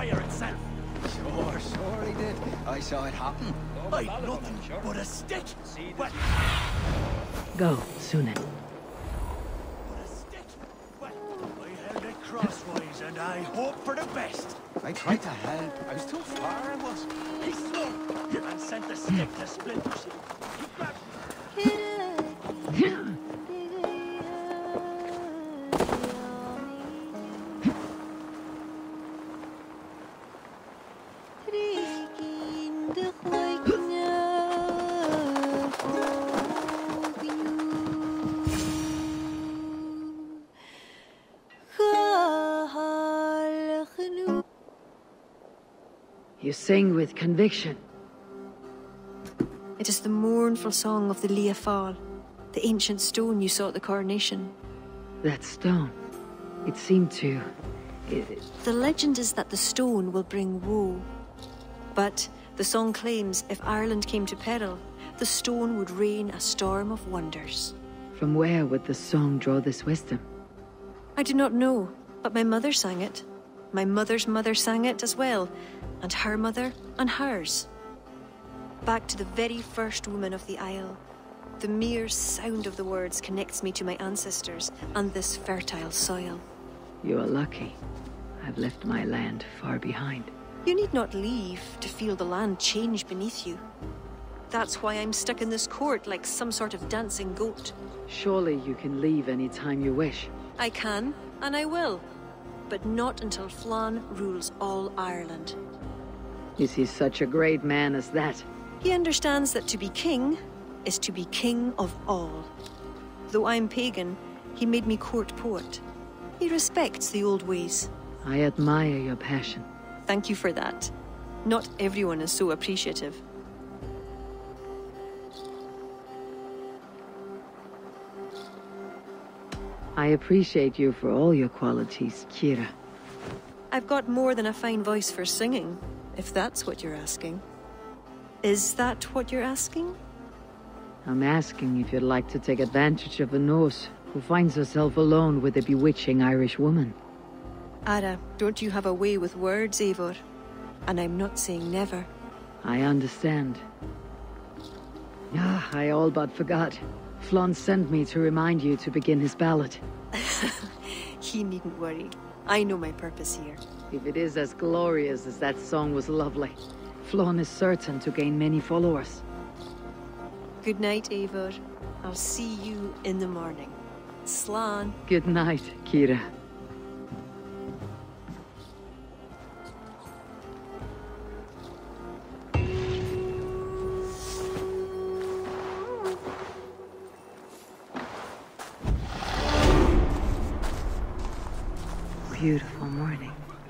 fire itself. Sure he did. I saw it happen. I'd nothing but a stick. Well, Go, Sunan. but a stick. Well, I held it crosswise and I hope for the best. I tried to help. I was too far, I was. He slung and sent the stick to splinters. He grabbed You sing with conviction. It is the mournful song of the Liafal, the ancient stone you saw at the coronation. That stone. It seemed to... The legend is that the stone will bring woe. But the song claims if Ireland came to peril, the stone would rain a storm of wonders. From where would the song draw this wisdom? I do not know, but my mother sang it. My mother's mother sang it as well, and her mother and hers. Back to the very first woman of the Isle. The mere sound of the words connects me to my ancestors and this fertile soil. You are lucky. I've left my land far behind. You need not leave to feel the land change beneath you. That's why I'm stuck in this court like some sort of dancing goat. Surely you can leave any time you wish. I can, and I will. But not until Flann rules all Ireland. Is he such a great man as that? He understands that to be king is to be king of all. Though I'm pagan, he made me court poet. He respects the old ways. I admire your passion. Thank you for that. Not everyone is so appreciative. I appreciate you for all your qualities, Kira. I've got more than a fine voice for singing, if that's what you're asking. Is that what you're asking? I'm asking if you'd like to take advantage of a Norse who finds herself alone with a bewitching Irish woman. Ara, don't you have a way with words, Eivor? And I'm not saying never. I understand. Ah, I all but forgot. Flann sent me to remind you to begin his ballad. He needn't worry. I know my purpose here. If it is as glorious as that song was lovely, Flann is certain to gain many followers. Good night, Eivor. I'll see you in the morning. Slan. Good night, Kira. Beautiful morning.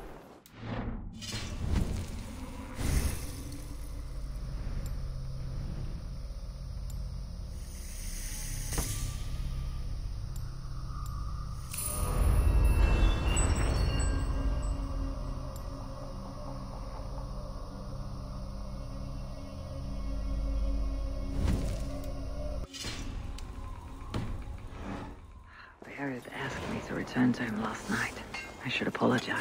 Barrett asked me to return to him last night. I should apologize.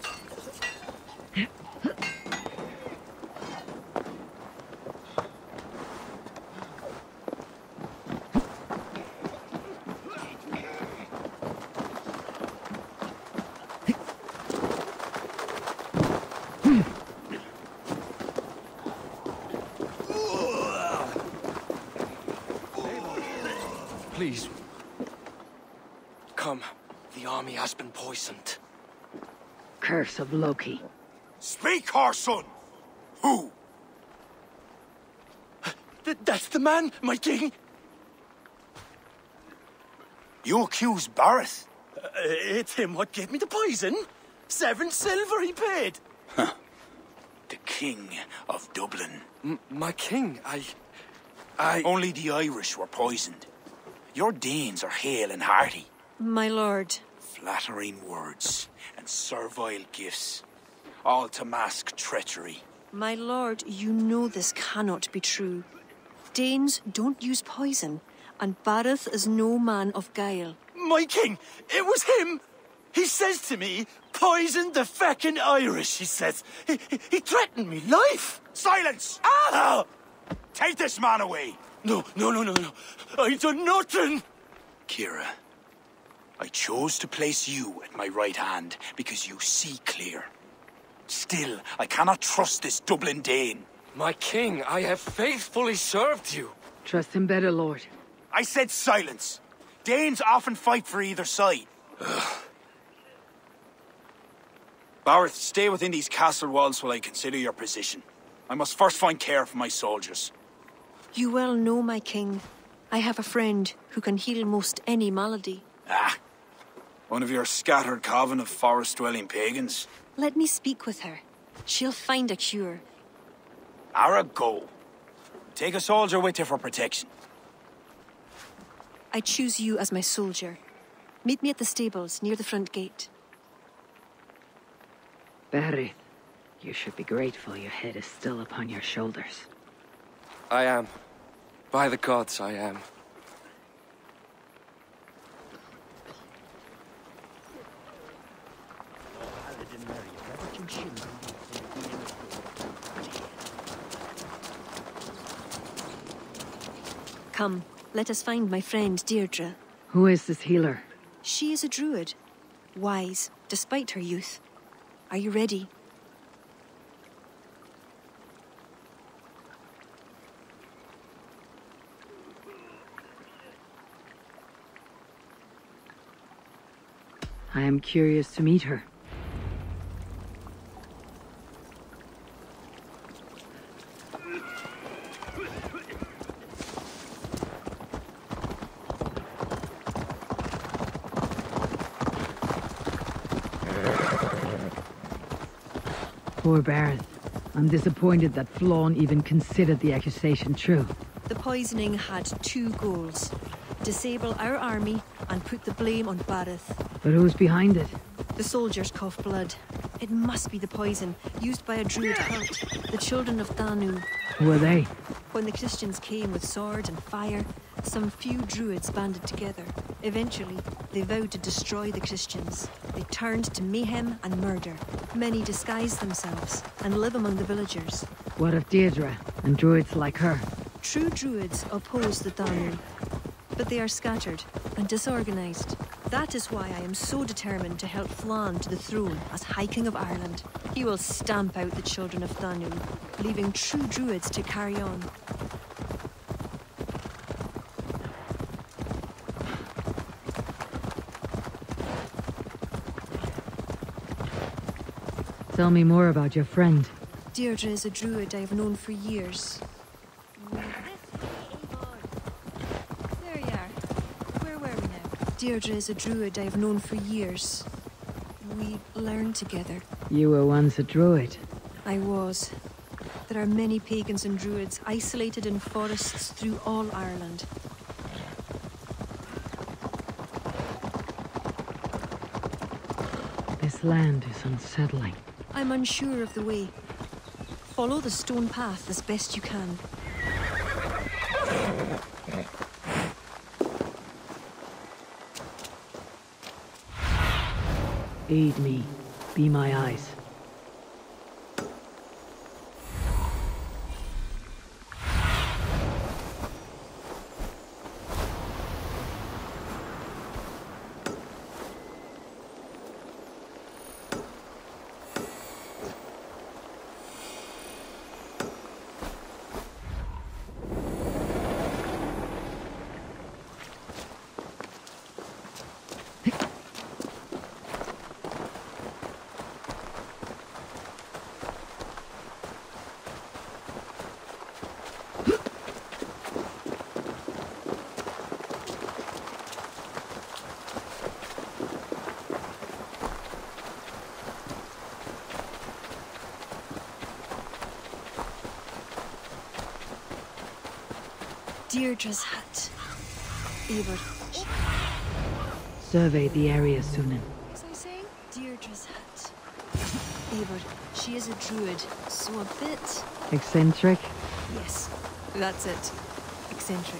Please. Come. The army has been poisoned. Curse of Loki. Speak, our son! Who? That's the man, my king! You accuse Barrett? It's him what gave me the poison. 7 silver he paid. Huh. The king of Dublin. My king, I... Only the Irish were poisoned. Your Danes are hale and hearty. My lord. Flattering words and servile gifts, all to mask treachery. My lord, you know this cannot be true. Danes don't use poison, and Bareth is no man of guile. My king, it was him! He says to me, poisoned the feckin' Irish, he says. He threatened me life. Silence! Ah! Take this man away! No. I done nothing. Kira, I chose to place you at my right hand because you see clear. Still, I cannot trust this Dublin Dane. My king, I have faithfully served you. Trust him better, Lord. I said silence. Danes often fight for either side. Bareth, stay within these castle walls while I consider your position. I must first find care for my soldiers. You well know, my king. I have a friend who can heal most any malady. Ah, one of your scattered coven of forest-dwelling pagans. Let me speak with her. She'll find a cure. Ara, go. Take a soldier with you for protection. I choose you as my soldier. Meet me at the stables near the front gate. Barry, you should be grateful your head is still upon your shoulders. I am. By the gods, I am. Come, let us find my friend Deirdre. Who is this healer? She is a druid. Wise, despite her youth. Are you ready? I am curious to meet her. Poor Bareth. I'm disappointed that Flawn even considered the accusation true. The poisoning had two goals. Disable our army and put the blame on Bareth. But who's behind it? The soldiers cough blood. It must be the poison, used by a druid cult, the children of Danu. Who are they? When the Christians came with sword and fire, some few druids banded together. Eventually, they vowed to destroy the Christians. They turned to mayhem and murder. Many disguised themselves and live among the villagers. What of Deirdre and druids like her? True druids oppose the Danu, but they are scattered and disorganized. That is why I am so determined to help Flann to the throne as High King of Ireland. He will stamp out the children of Danu, leaving true druids to carry on. Tell me more about your friend. Deirdre is a druid I have known for years. There you are. Where were we now? Deirdre is a druid I have known for years. We learned together. You were once a druid. I was. There are many pagans and druids isolated in forests through all Ireland. This land is unsettling. I'm unsure of the way. Follow the stone path as best you can. Aid me. Be my eyes. Deirdre's hut. Eivor. Survey the area, Sunan. Was I saying? Deirdre's hut. Eivor. She is a druid, so a bit... Eccentric? Yes, that's it. Eccentric.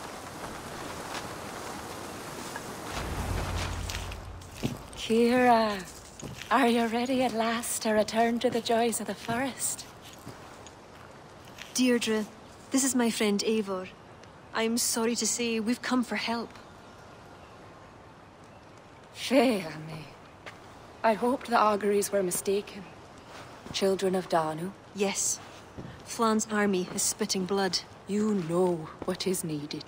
Kira, Are you ready at last to return to the joys of the forest? Deirdre, this is my friend Eivor. I'm sorry to say we've come for help. Fair me. I hoped the auguries were mistaken. Children of Danu, Yes. Flan's army is spitting blood. you know what is needed.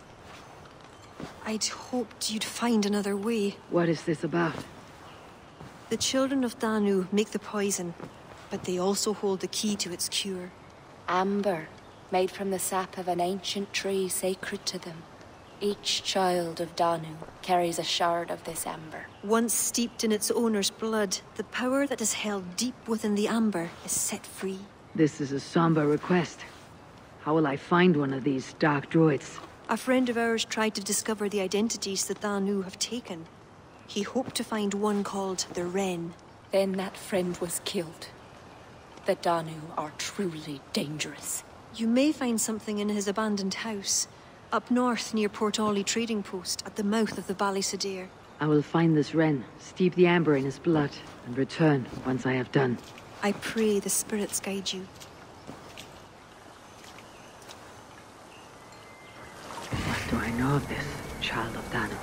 I'd hoped you'd find another way. What is this about? The children of Danu make the poison, but they also hold the key to its cure. Amber, made from the sap of an ancient tree sacred to them. Each child of Danu carries a shard of this amber. Once steeped in its owner's blood, the power that is held deep within the amber is set free. This is a somber request. How will I find one of these dark druids? A friend of ours tried to discover the identities the Danu have taken. He hoped to find one called the Wren. Then that friend was killed. The Danu are truly dangerous. You may find something in his abandoned house, up north near Port Ollie trading post at the mouth of the Ballysadare. I will find this wren, steep the amber in his blood, and return once I have done. I pray the spirits guide you. What do I know of this, child of Danu?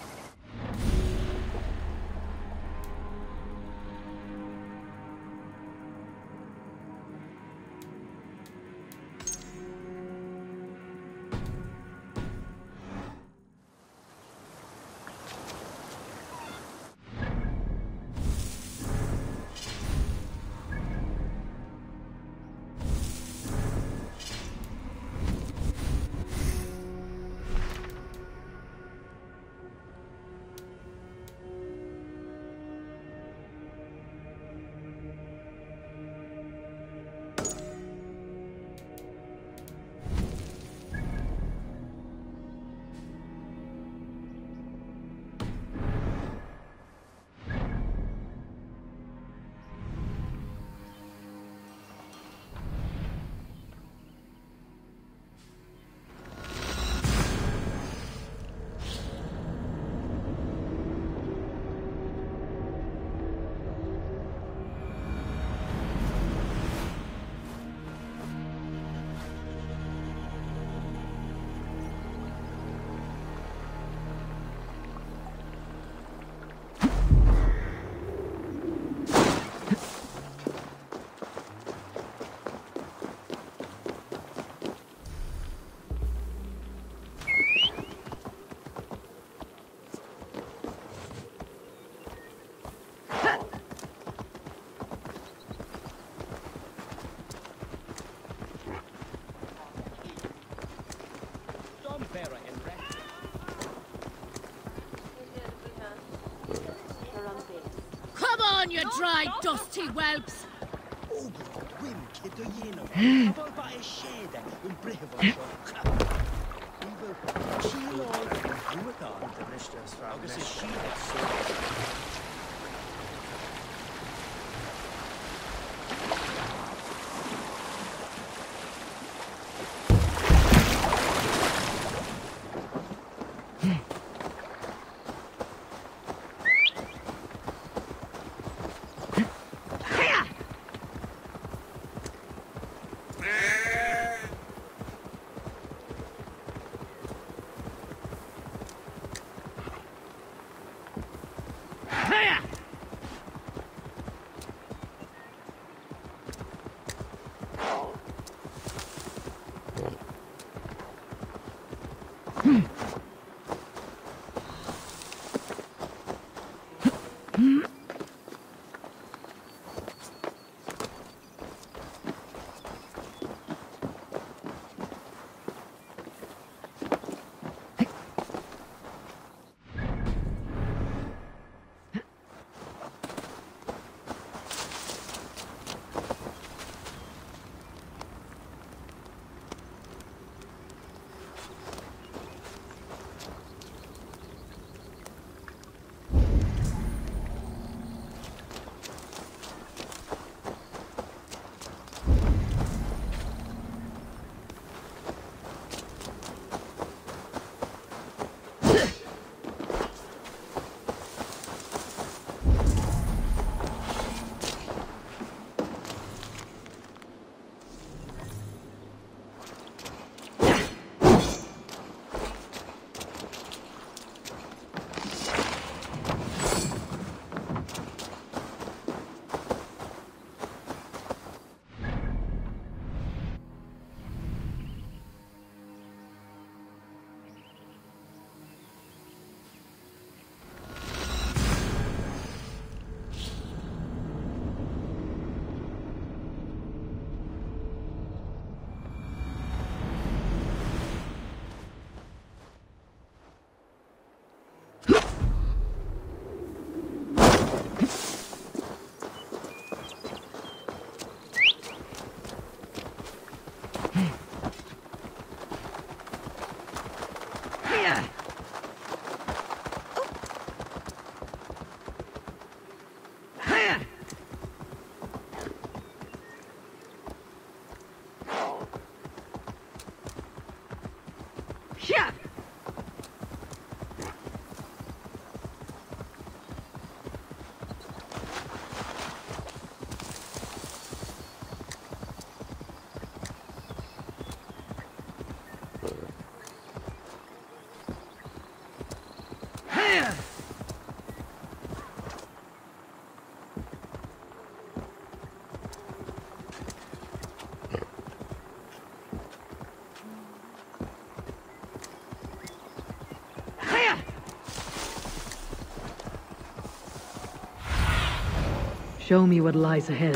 Come on, you dry, dusty whelps! Show me what lies ahead.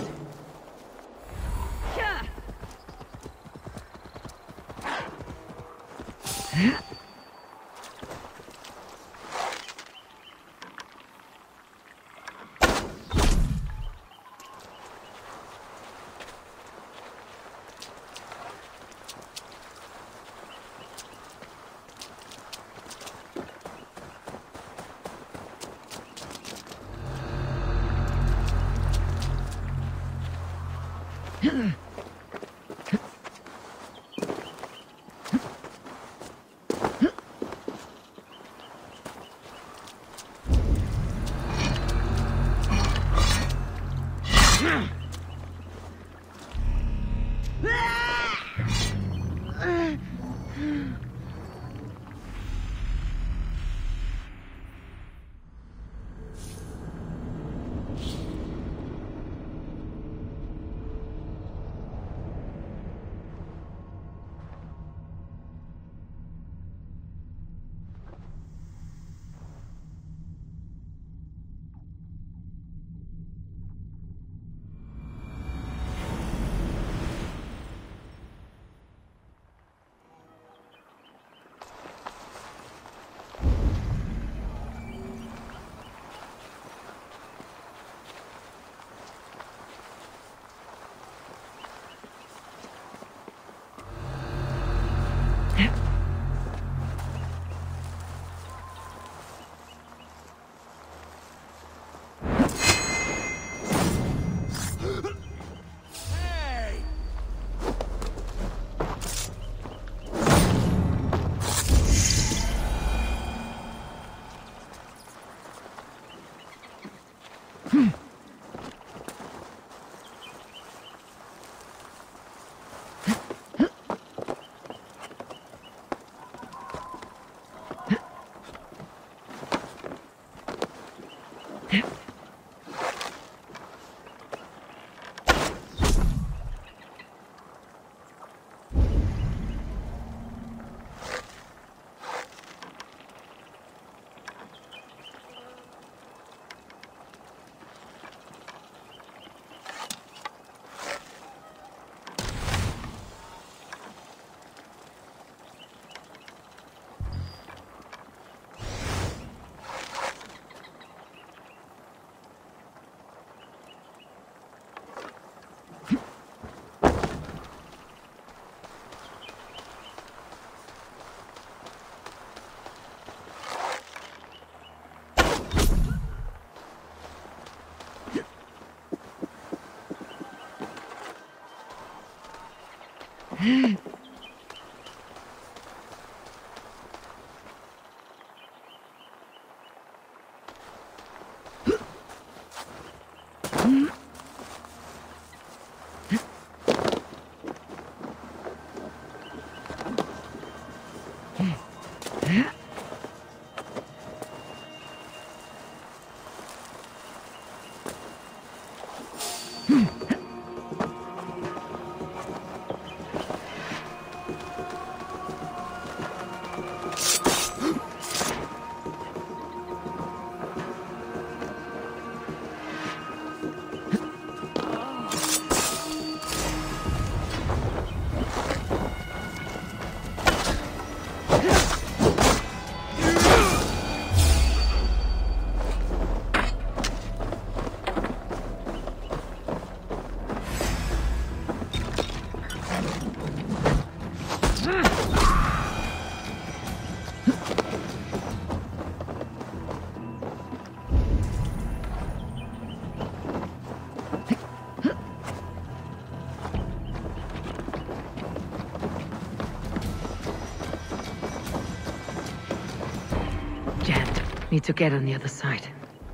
Need to get on the other side.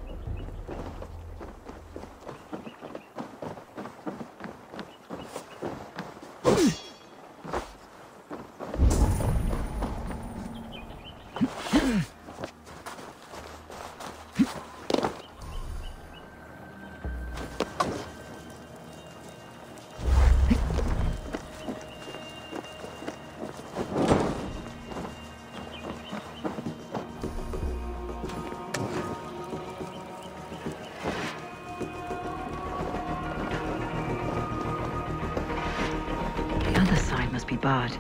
Must be barred.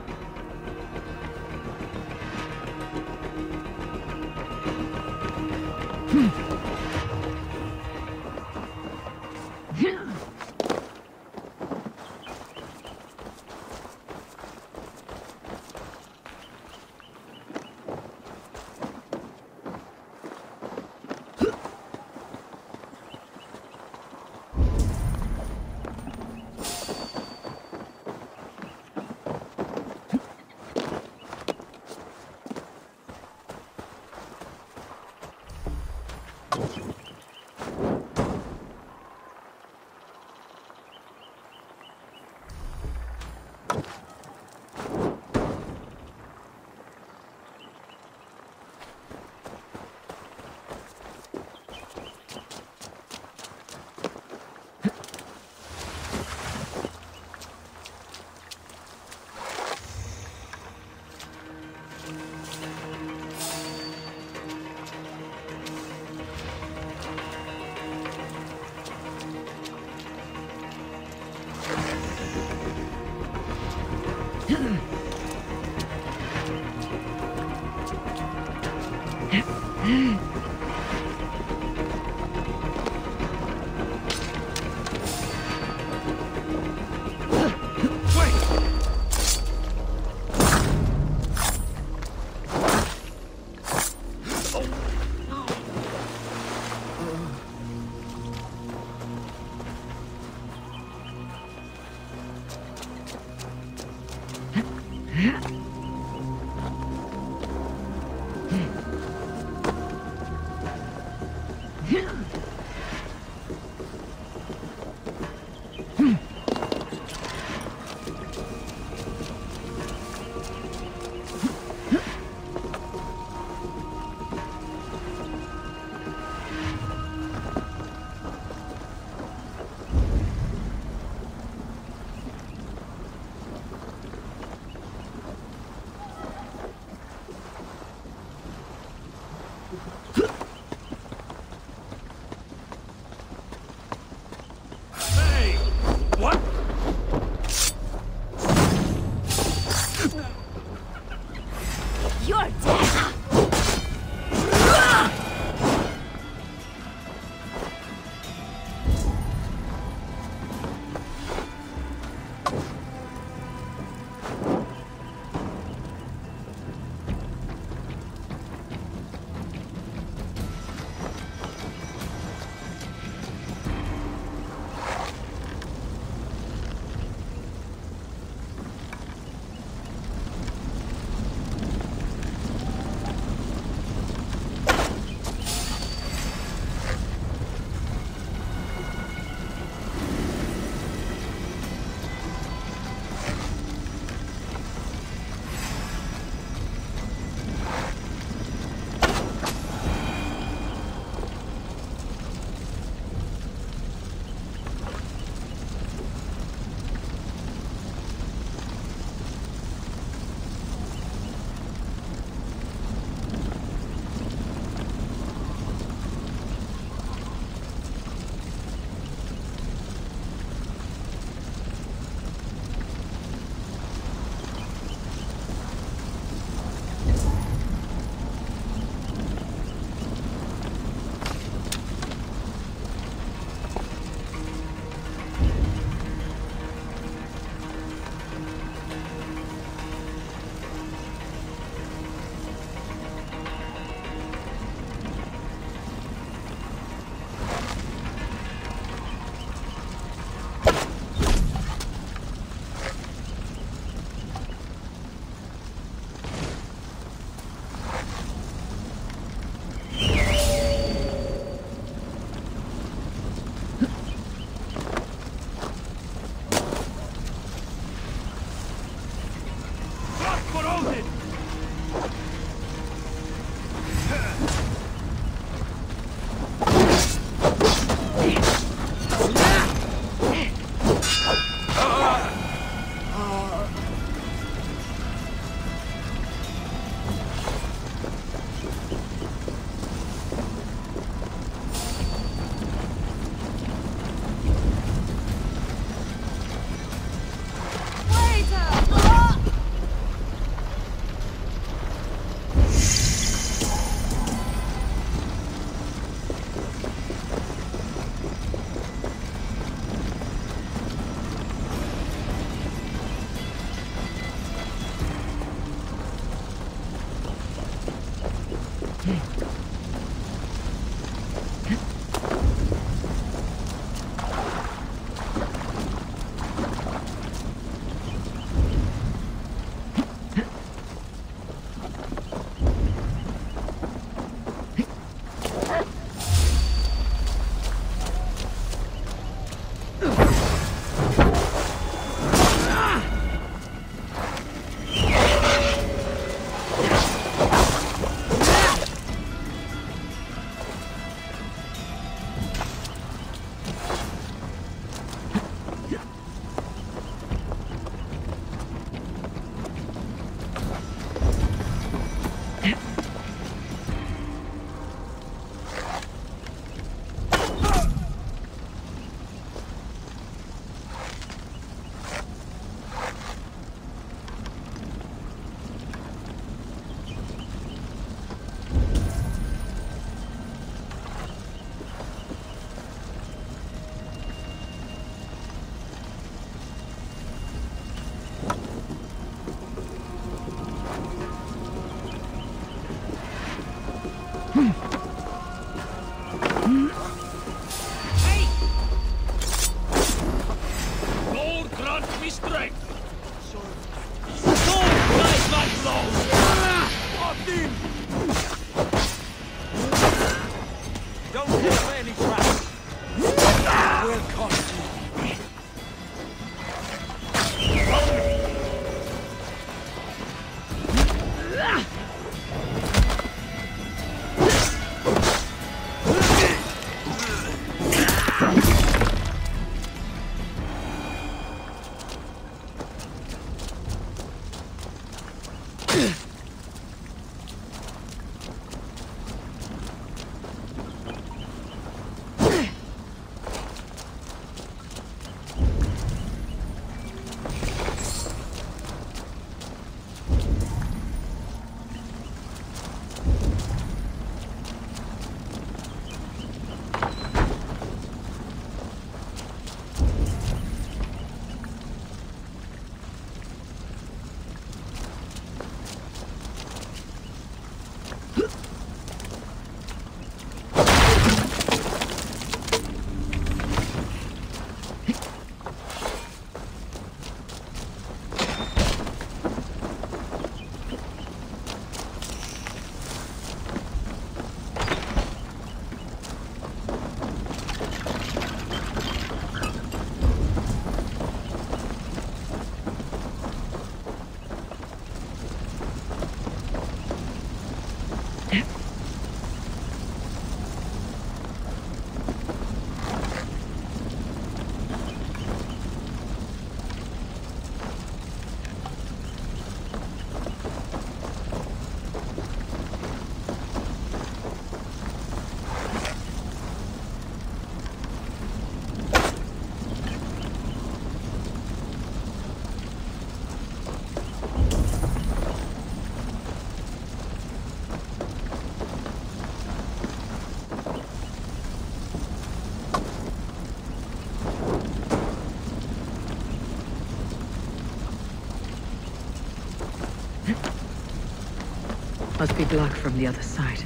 Must be blocked from the other side.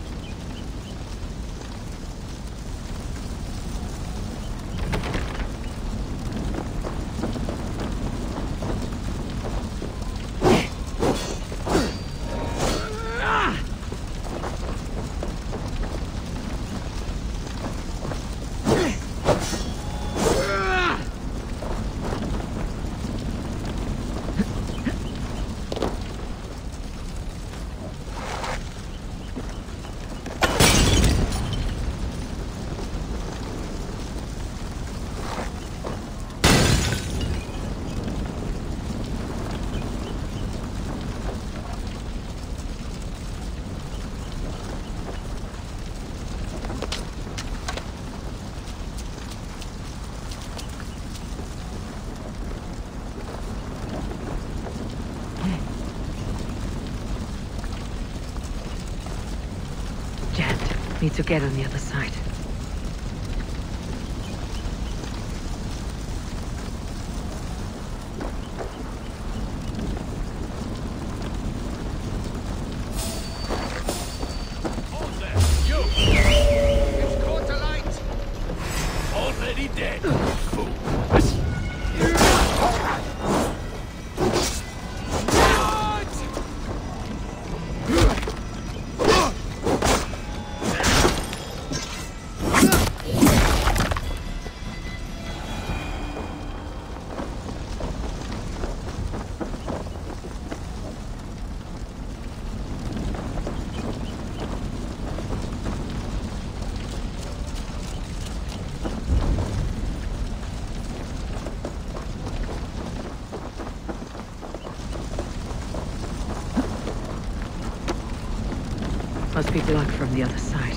Need to get on the other side. Hold there, you! It's caught alight! Already dead, fool! Must be blocked from the other side.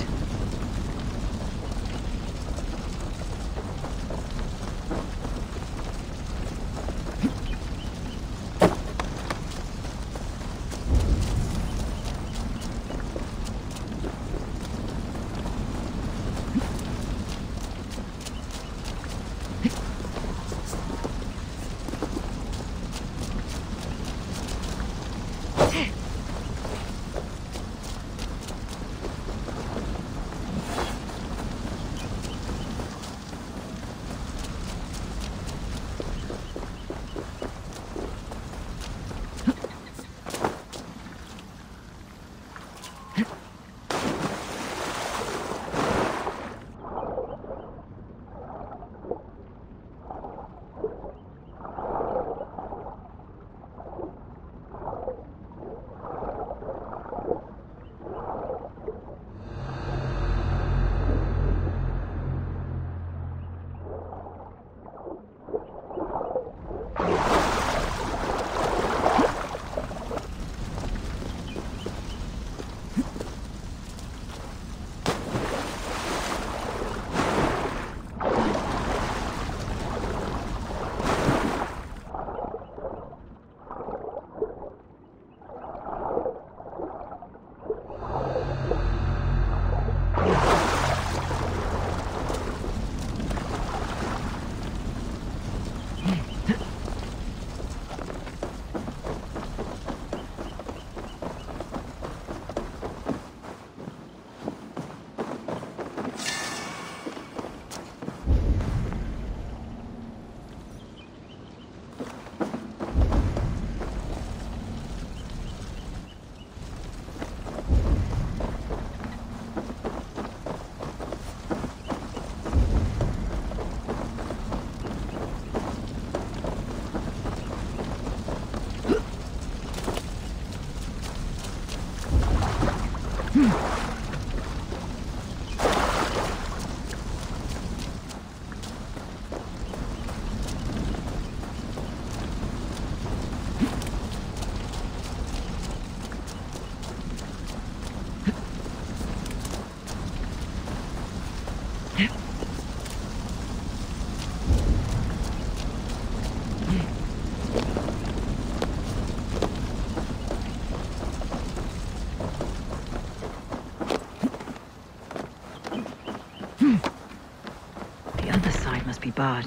Be barred.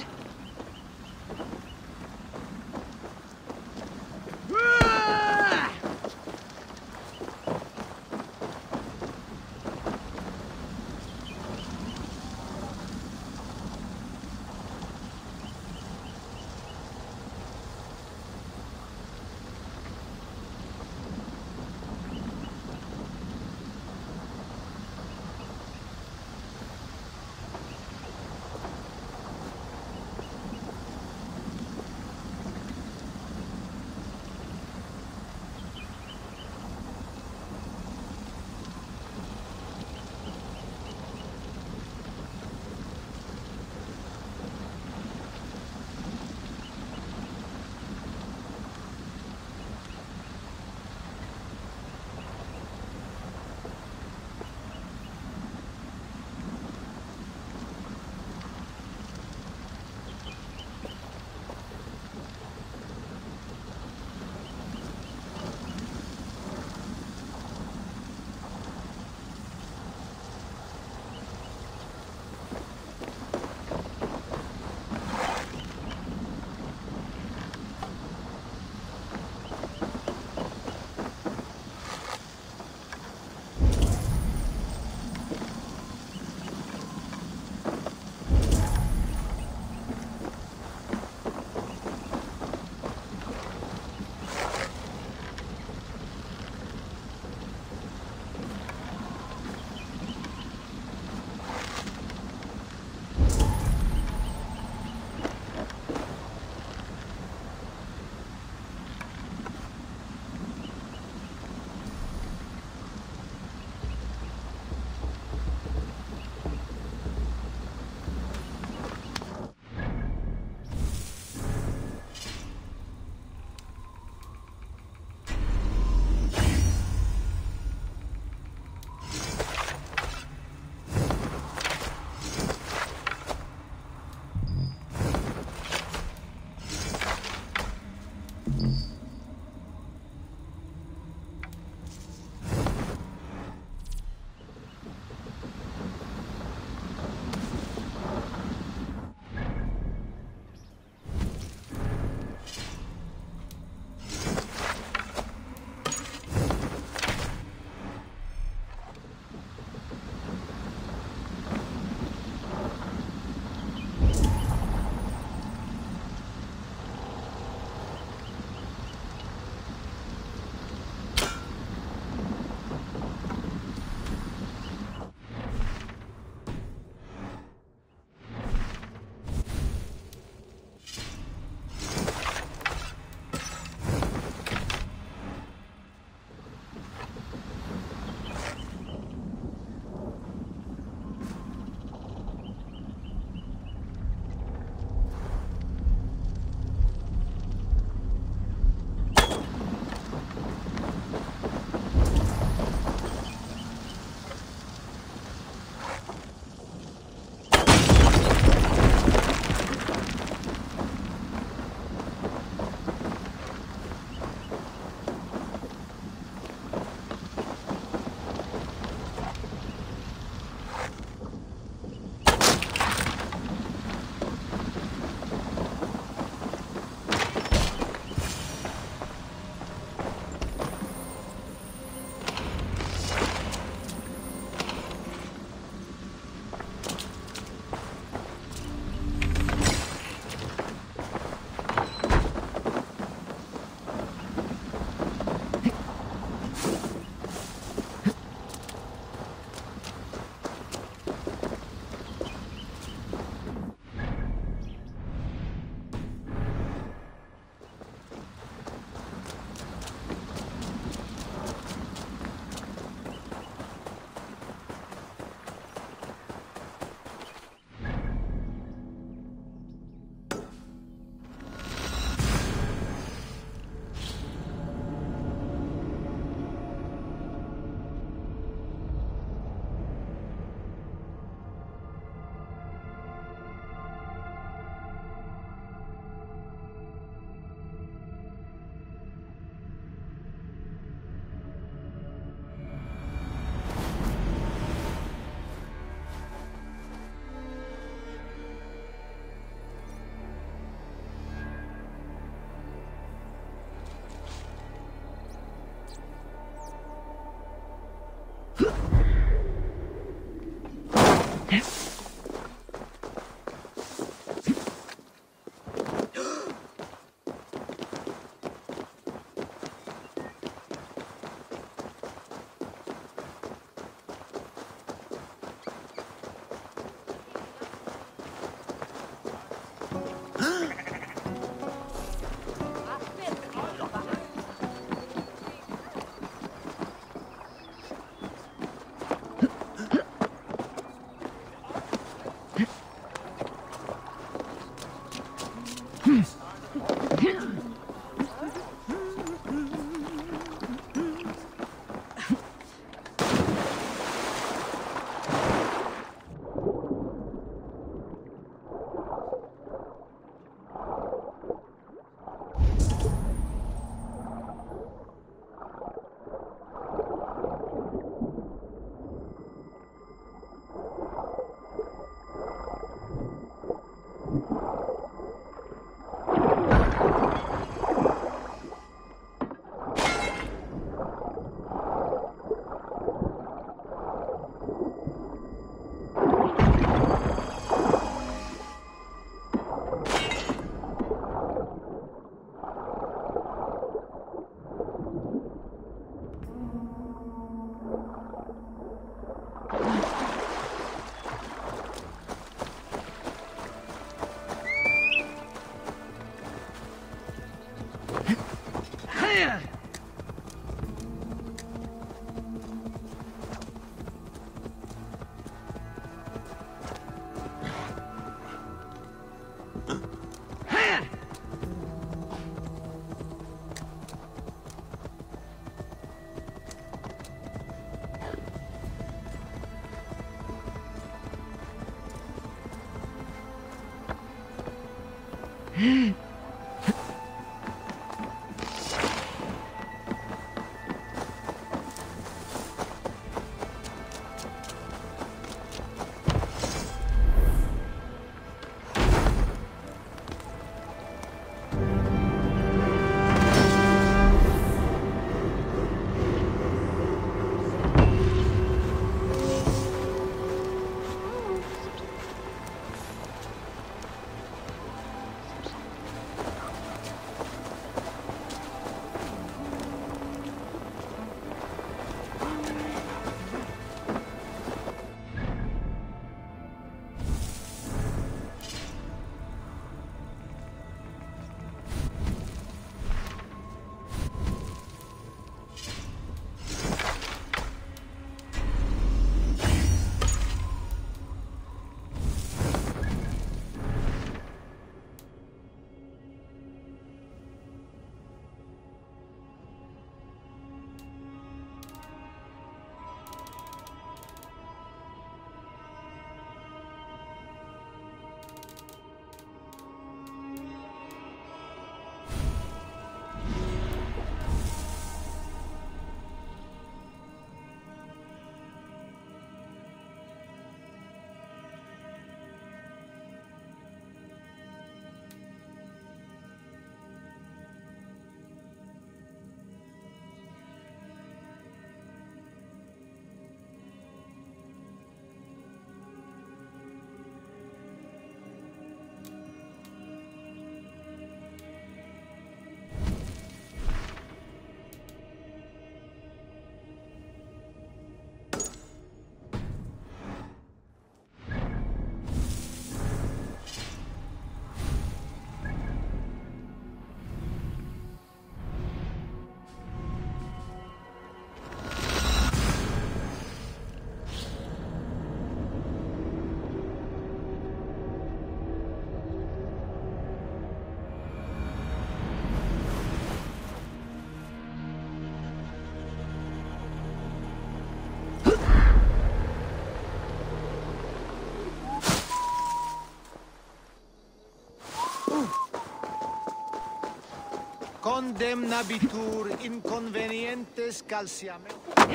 Condemnabitur inconvenientes calciame.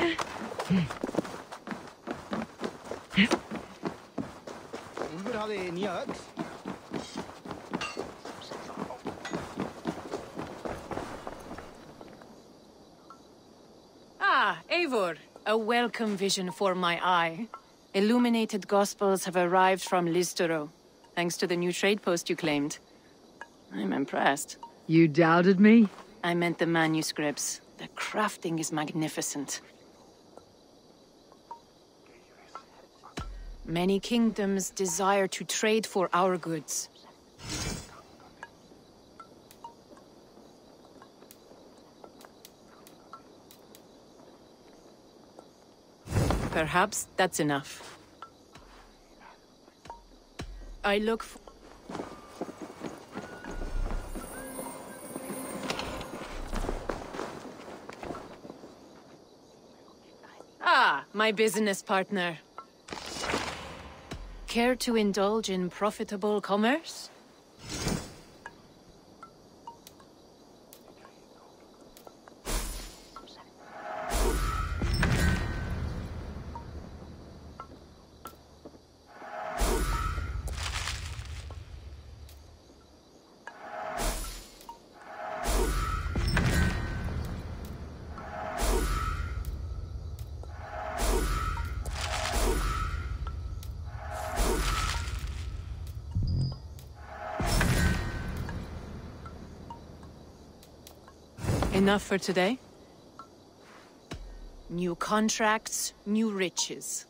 Ulver hadde nye øks. Ah, Eivor, a welcome vision for my eye. Illuminated Gospels have arrived from Listero, thanks to the new trade post you claimed. I'm impressed. You doubted me? I meant the manuscripts. The crafting is magnificent. Many kingdoms desire to trade for our goods. Perhaps that's enough. I look for... Ah, my business partner. Care to indulge in profitable commerce? Enough for today? New contracts, new riches.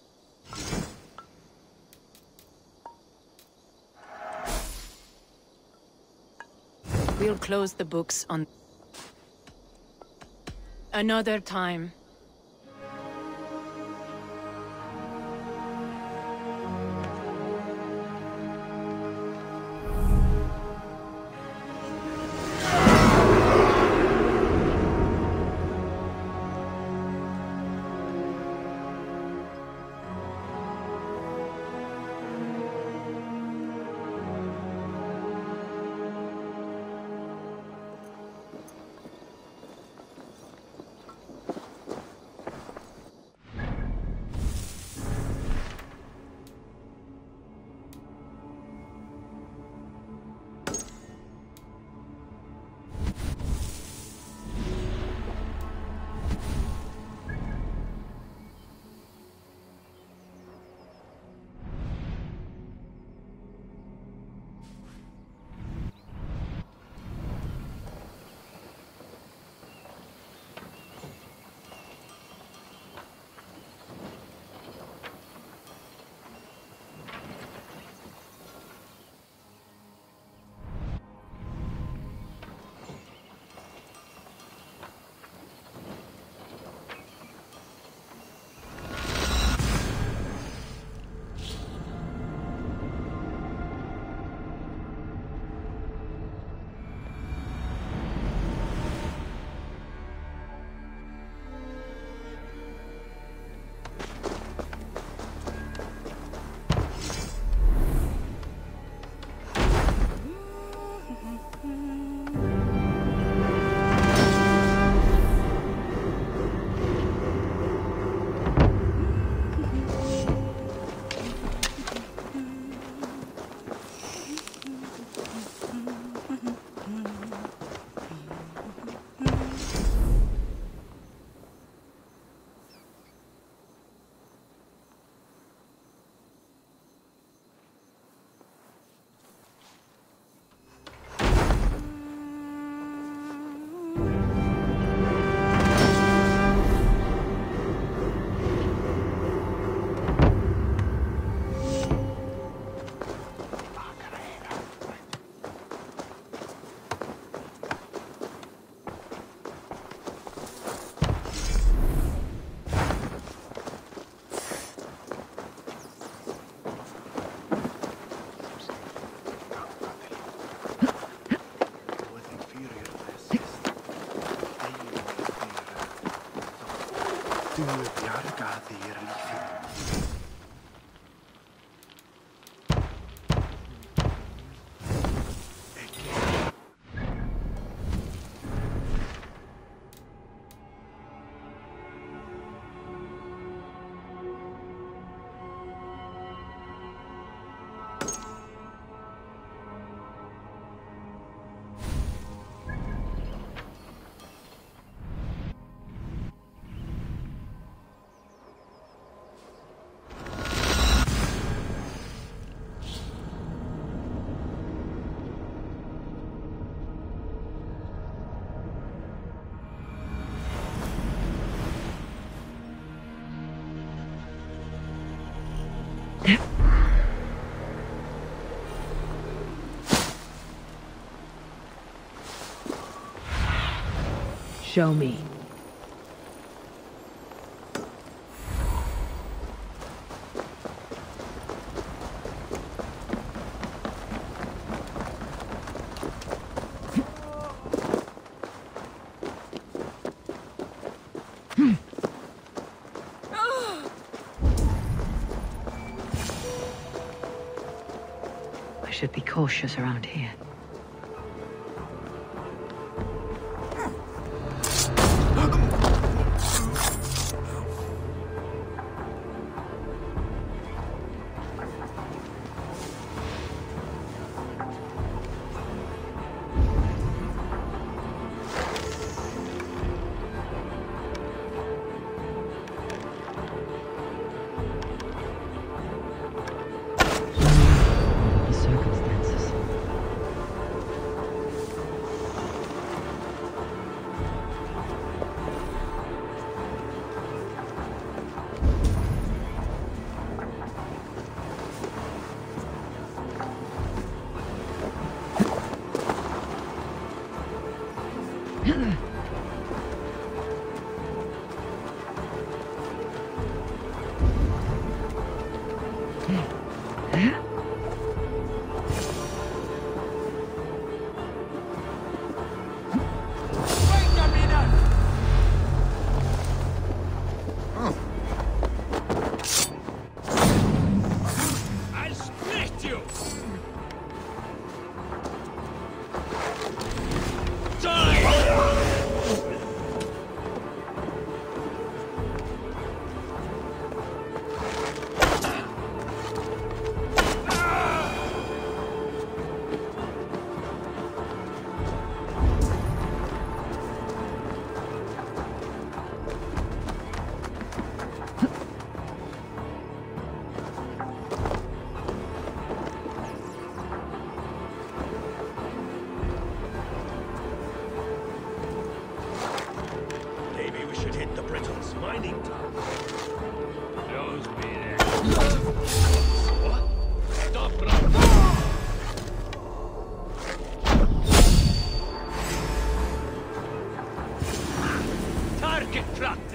We'll close the books on... another time. Show me. I should be cautious around here. The circumstances. I'll split you! Maybe we should hit the Britons' mining town. Shows me there. What? Stop, target practice!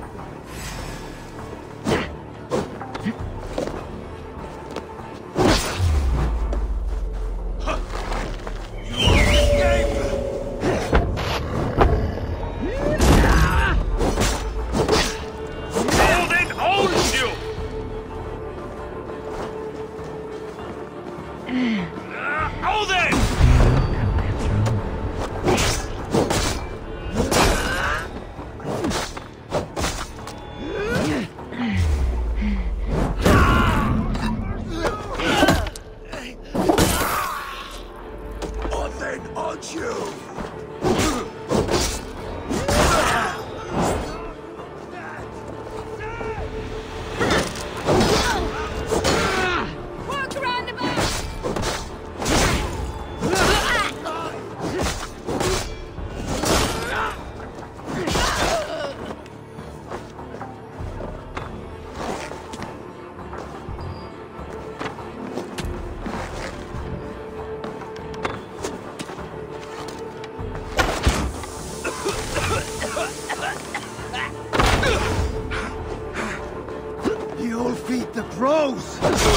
You'll feed the crows!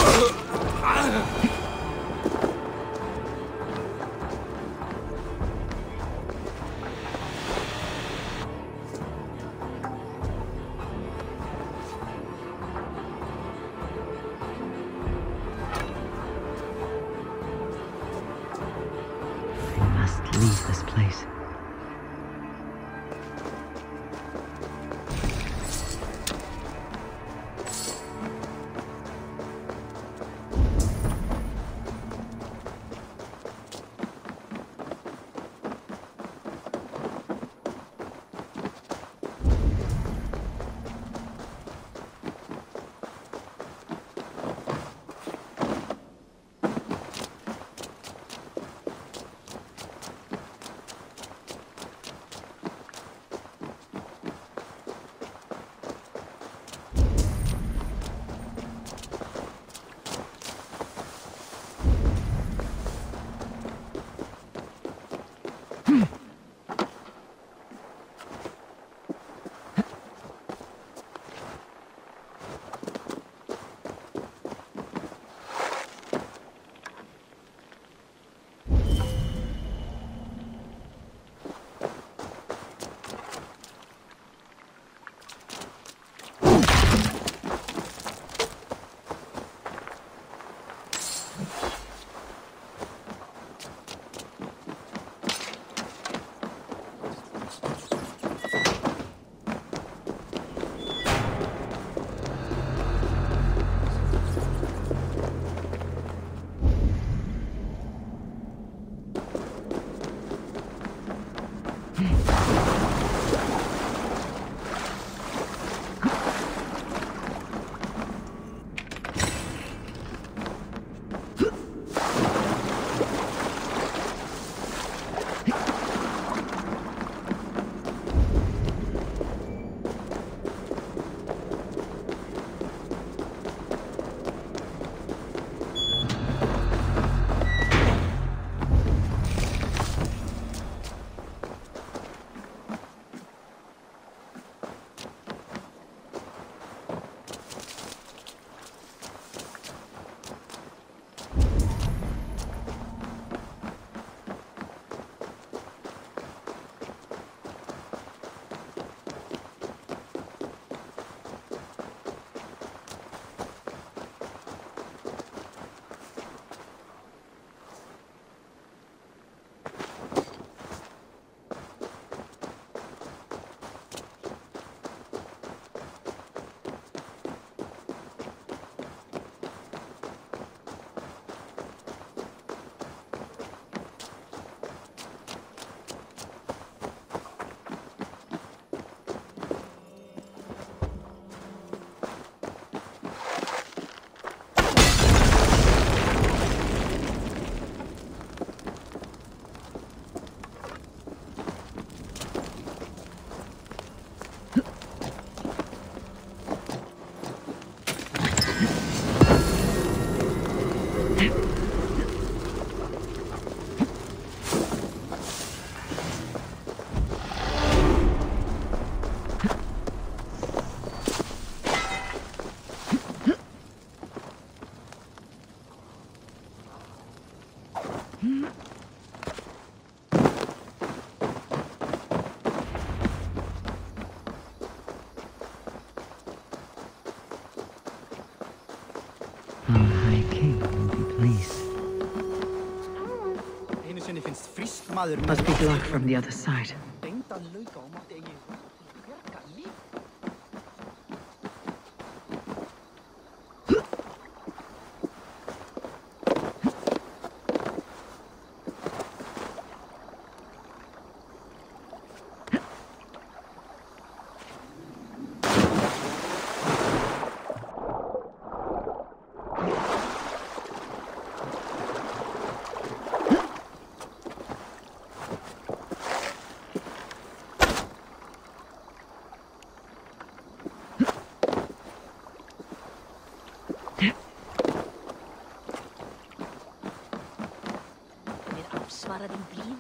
I must leave this place. Our High King will be pleased. Einu sinni finnst frísk maður Must be blocked from the other side. Tengt að lauka á mátti eigi bjarga líf. Svarað en blíð.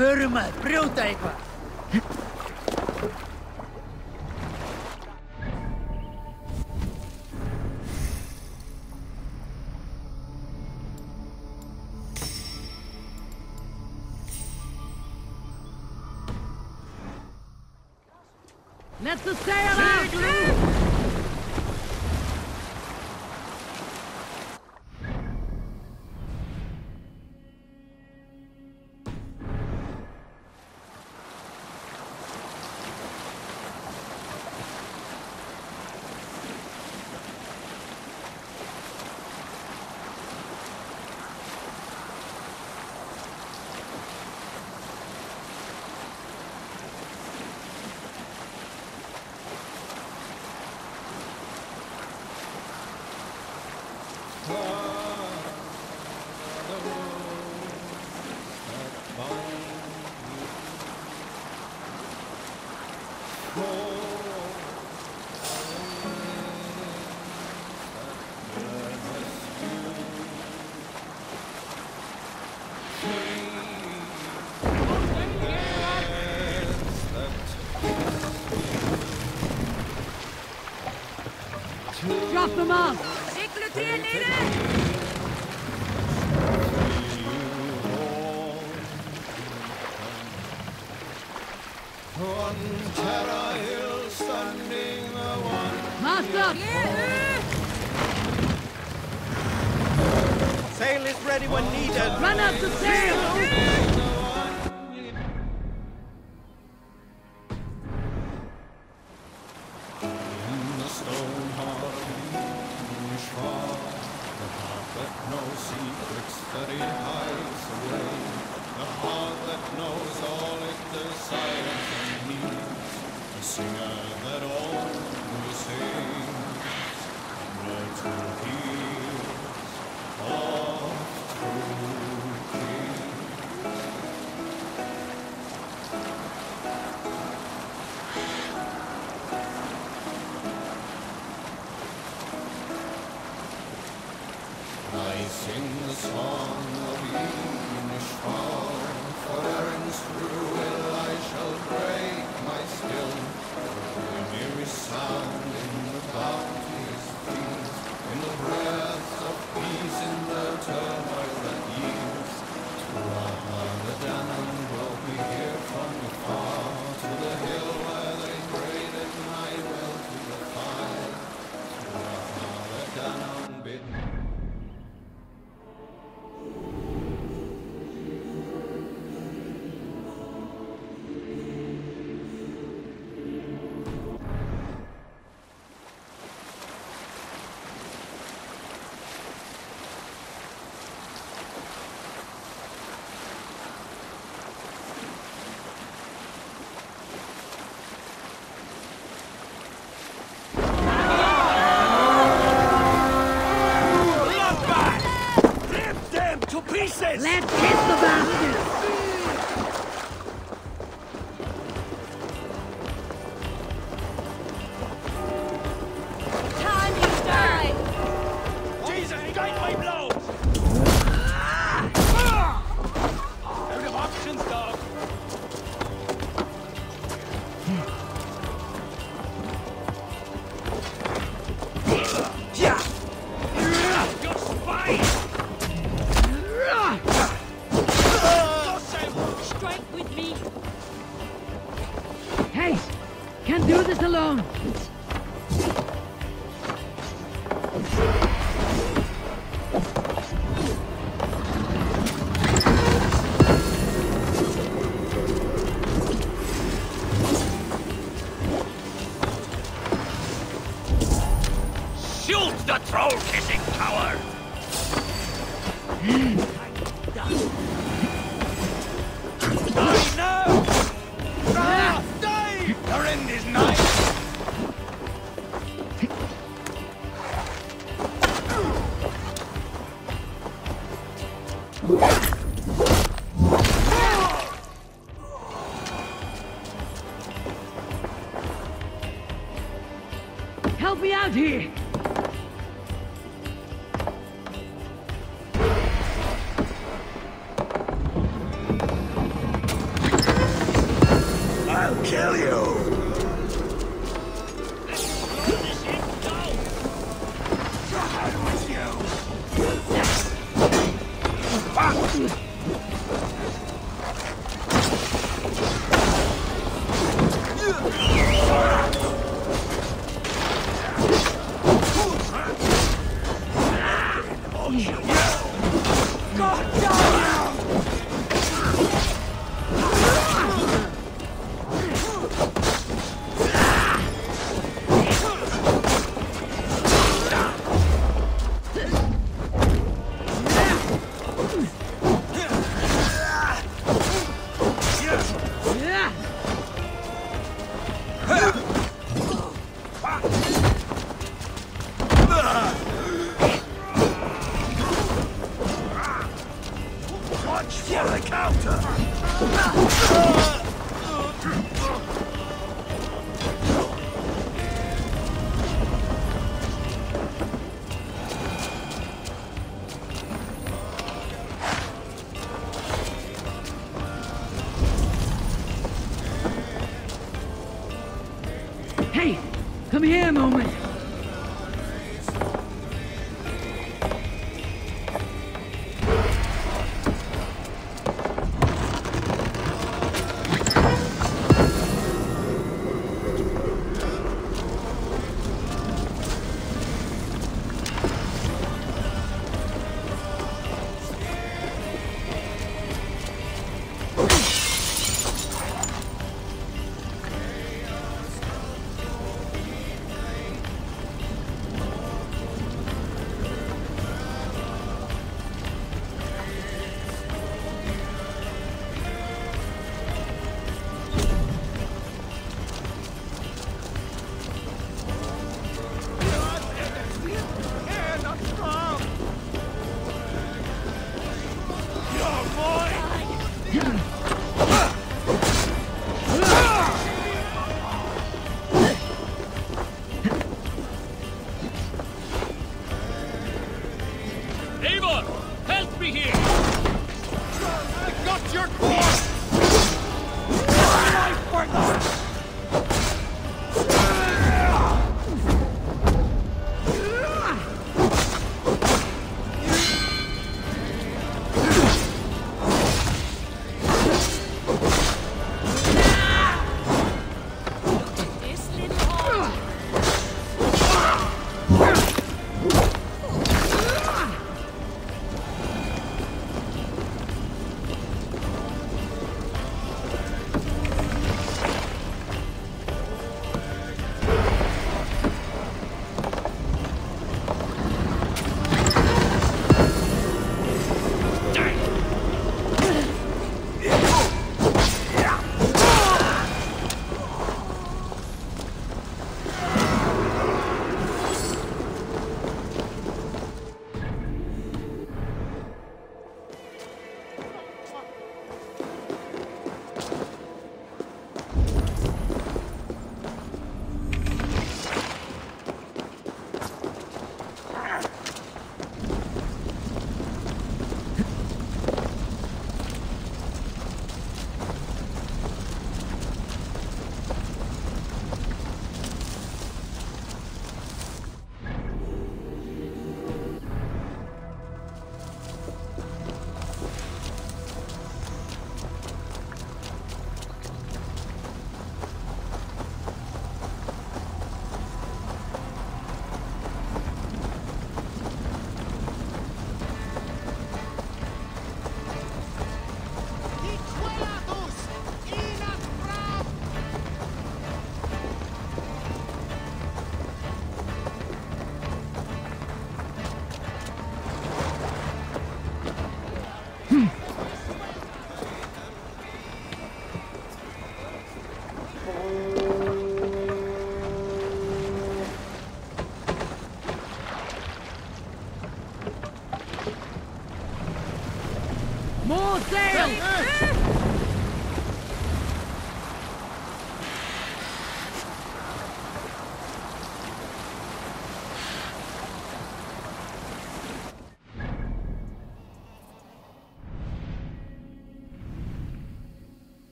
Purma, brjótaikva. Let the sail out! Drop them off! Master! Sail is ready when needed. Run up the sail! I sing the song of Inishval, for errands through ill I shall break my skill. The nearest sound in the bounteous fields, in the breath of peace, in the turmoil that yields. To the Danann brought me here from afar, to the hill where they braided my will to the fire. To the Danann bid me. Pieces! Let's hit the bastards! Time you die! Jesus, guide my blows! Out of options, dog! Yeah! Your spine! Strike with me! Hey! Can't do this alone! Shoot the troll-kissing coward! Die now! Die! Your end is nigh! Help me out here! I'll kill you! Hey, come here a moment.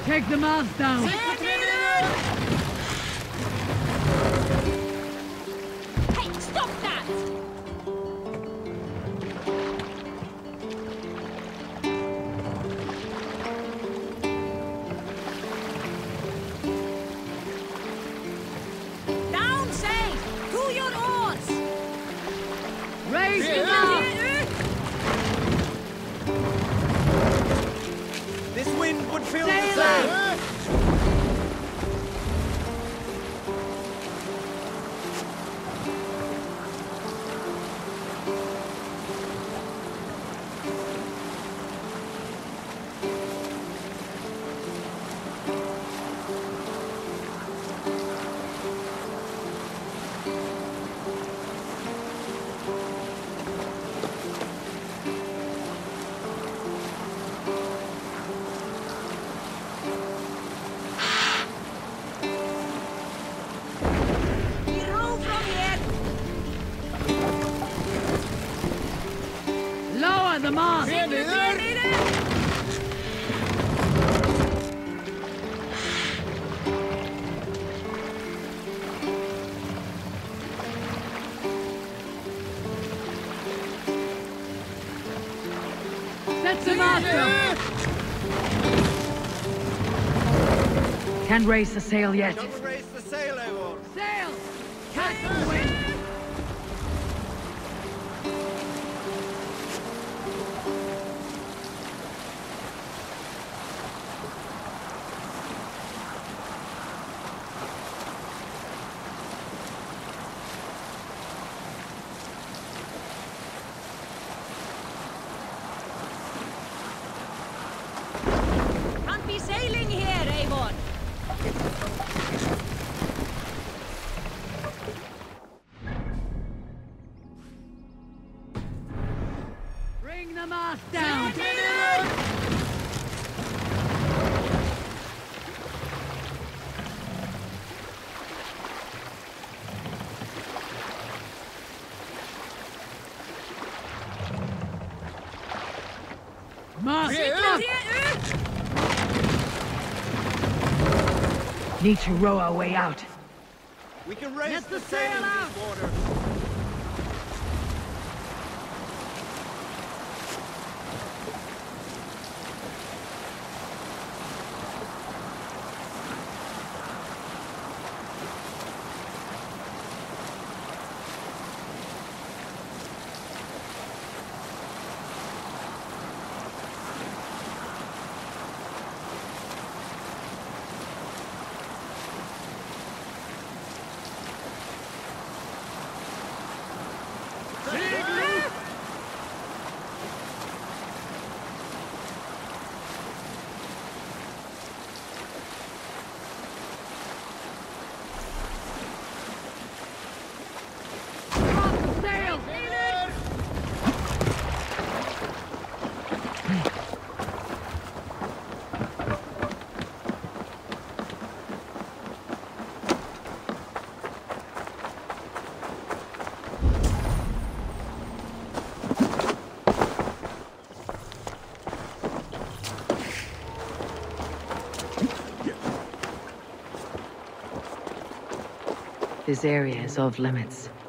Take the mast down! Hey, stop that! Down, say! To your oars! Raise the mast! This wind would fill the Sail sail. Row from here! Lower the mast! Set the mast up! Can't raise the sail yet. Don't raise the sail, Eivor. Sail! Catch the wind! Can't be sailing here, Eivor! Bring the mast down! Mast! Need to row our way out. We can raise Get the the sail sail in out. these waters. Sail! This area is off limits.